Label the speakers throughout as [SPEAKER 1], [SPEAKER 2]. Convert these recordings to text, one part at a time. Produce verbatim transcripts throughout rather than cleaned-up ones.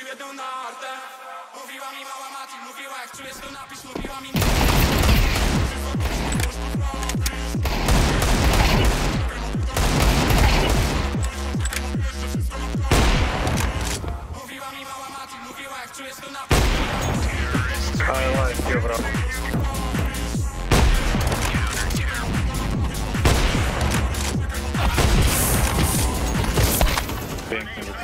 [SPEAKER 1] jedną nartę. Mówiła mi mała Mati, mówiła jak czujesz to napisz, mówiła mi Mówiła mi mała Mati, mówiła jak czujesz to napisz.
[SPEAKER 2] Ale ładnie, dobra. Pięknie, Luka.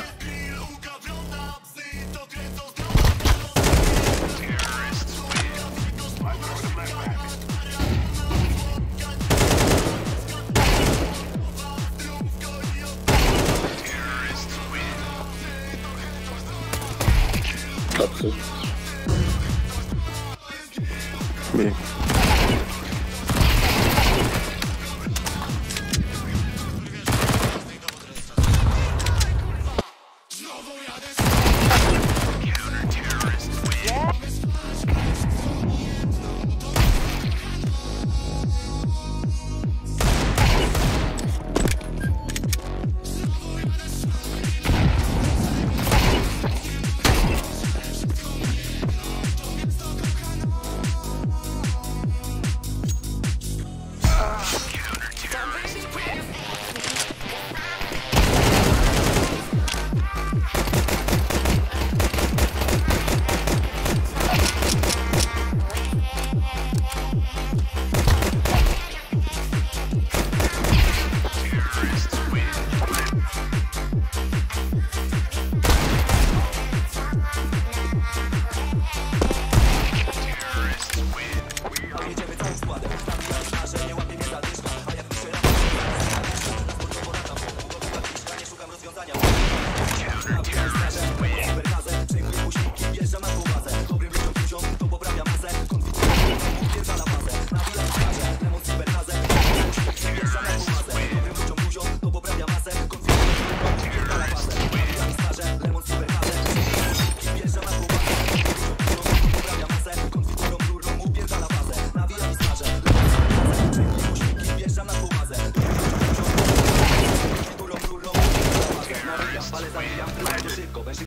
[SPEAKER 2] Dobrze. Nie. Znowu jadę